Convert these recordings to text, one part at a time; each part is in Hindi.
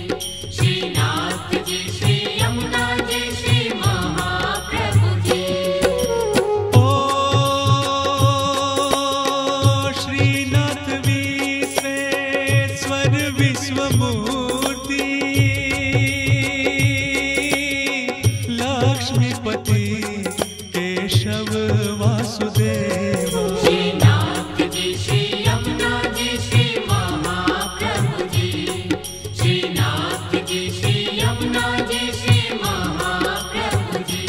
श्रीनाथ जी श्री यमुना जी श्री महाप्रभु जी। ओ श्रीनाथ विश्वेश्वर विश्वमूर्ति लक्ष्मीपति केशव वासुदेव। श्रीनाथ जी श्री यमुना जी श्री महाप्रभु जी। श्रीनाथ जी श्री यमुना जी श्री महाप्रभु जी।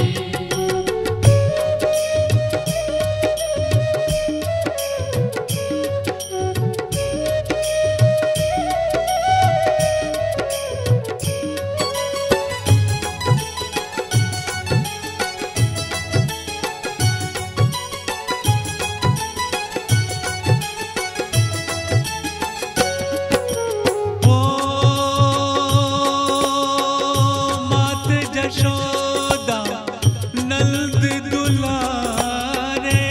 ओ मात जशोदा नंद दुलारे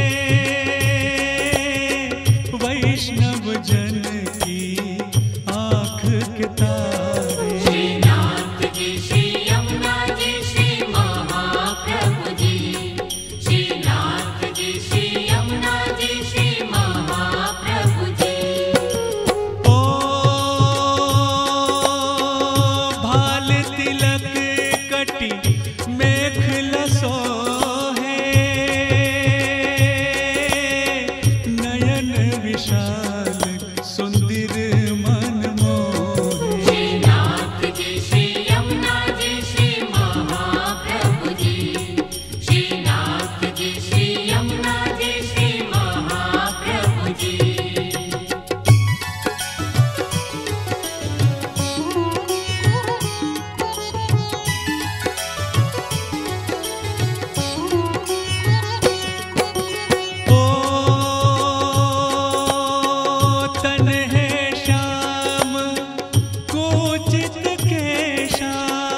वैष्णव जन की आँख के तारे। श्रीनाथ जी श्री यमुना जी श्री महाप्रभु जी। श्रीनाथ जी श्री यमुना जी श्री महाप्रभु जी। ओ भाल तिलक कटी मेखला सोहे नयन विशाल सुंदर मन मोहे। श्रीनाथ जी श्री यमुना जी श्री महाप्रभु जी। श्रीनाथ जी श्री यमुना जी श्री महाप्रभु जी। ओ तन है श्याम कुचित केशा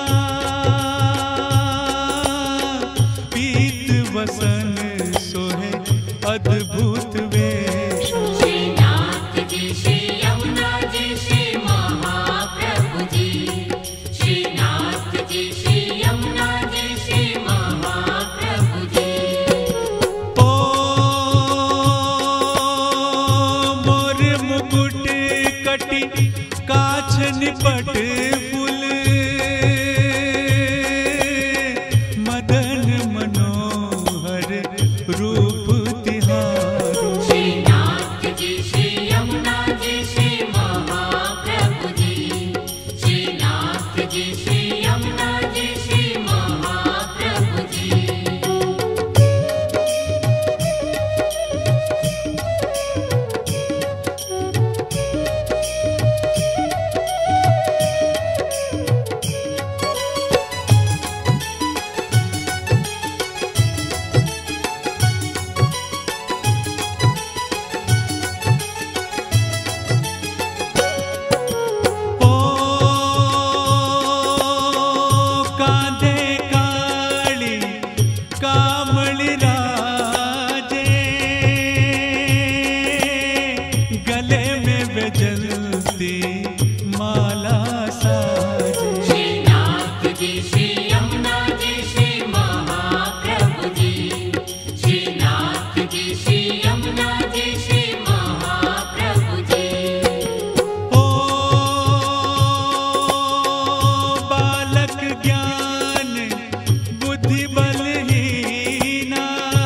पीत वसन सोहे अद्भुत वेश। श्रीनाथ जी श्री यमुना जी श्री महाप्रभु जी। श्रीनाथ जी श्री यमुना जी श्री महाप्रभु जी। ओ मोर मुकुट कटी काछ निपट फूल मदन मनोहर रूप तिहारो। श्रीनाथ जी श्री यमुना जी श्री महाप्रभु जी। श्रीनाथ जी श्री यमुना जी श्री महाप्रभु जी। ओ कांधे काली कामली राजे गले में बेजलती माला साजे। श्रीनाथ जी श्री यमुना जी श्री महाप्रभु जी। श्रीनाथ जी श्री यमुना जी श्री महाप्रभु जी। ओ बालक ज्ञान बुद्धि बलहीना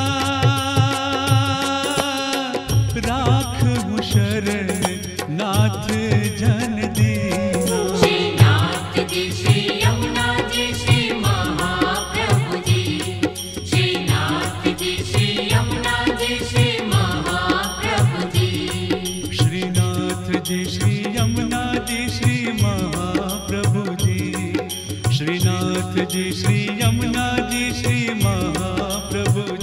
राखहु शरण नाथ जन दीना। श्रीनाथ जी श्री यमुना जी श्री महाप्रभु जी। श्रीनाथ जी श्री यमुना जी श्री महाप्रभु जी। श्रीनाथ जी श्री यमुना जी श्री महाप्रभु जी। श्रीनाथ जी श्री यमुना जी श्री महाप्रभु जी।